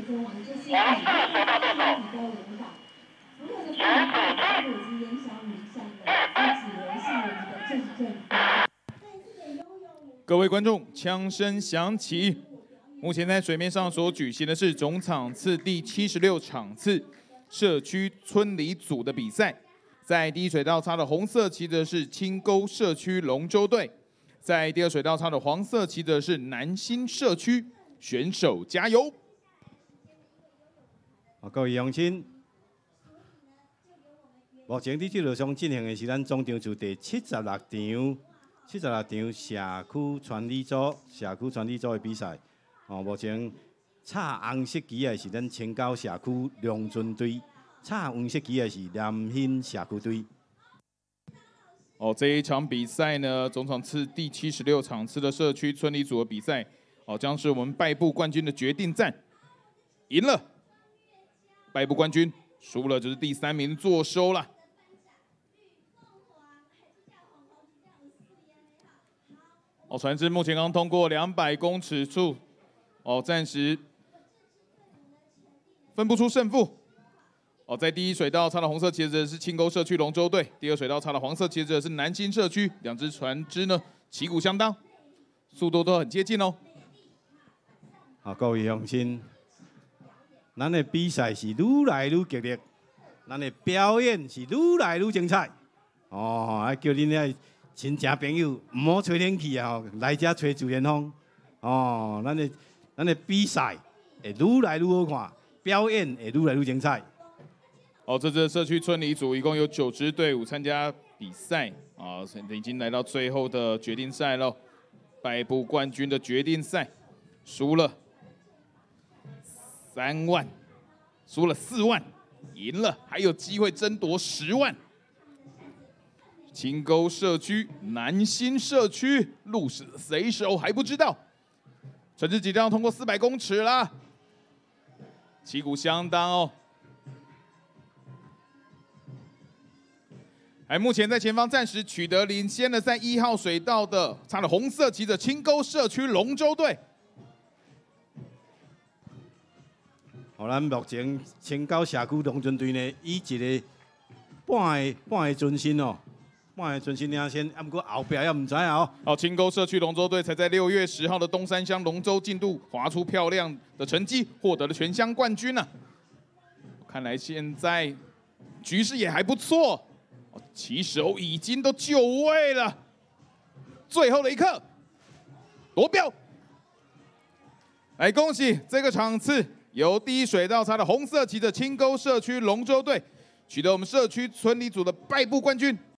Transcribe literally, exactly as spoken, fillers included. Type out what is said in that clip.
各位观众，枪声响起。目前在水面上所举行的是总场次第七十六场次社区村里组的比赛。在第一水道插的红色旗的是清沟社区龙舟队，在第二水道插的黄色旗的是南新社区，选手加油！ 各位乡亲，目前伫这路上进行的是咱总场次第七十六场、七十六场社区传理组、社区传理组的比赛。哦，目前插红色旗的是咱清沟社区龙尊队。 插黄色旗的是南新社区队。 哦，这一场比赛呢，总场次第七十六场次的社区村里组的比赛，哦，将是我们败部冠军的决定战。赢了，败部冠军；输了就是第三名坐收了。哦，船只目前刚通过两百公尺处，哦，暂时分不出胜负。 哦，在第一水道插的红色旗子是清沟社区龙舟队，第二水道插的黄色旗子是南新社区，两支船只呢旗鼓相当，速度都很接近哦。 好，各位乡亲，咱的比赛是愈来愈激烈，咱的表演是愈来愈精彩。哦，啊叫恁遐亲戚朋友唔好吹冷气啊，来遮吹自然风。哦，咱的咱的比赛会愈来愈好看，表演会愈来愈精彩。 哦，这支社区村里组一共有九支队伍参加比赛啊，已经来到最后的决定赛喽，败部冠军的决定赛，输了三万，输了四万，赢了还有机会争夺十万。清沟社区、南新社区鹿死谁手还不知道，船只即将通过四百公尺啦，旗鼓相当哦。 哎，目前在前方暂时取得领先的，在一号水道的插了红色旗的清沟社区龙舟队。 好，咱目前清沟社区龙舟队呢，以一个半个半个准心哦，半个准心领先，啊，不过后壁也唔知啊哦。 好，清沟社区龙舟队才在六月十号的东山乡龙舟竞渡划出漂亮的成绩，获得了全乡冠军呢、啊。看来现在局势也还不错。 旗手已经都就位了，最后的一刻，夺标！来，恭喜这个场次由第一水道插的红色旗的清沟社区龙舟队取得我们社区村里组的败部冠军。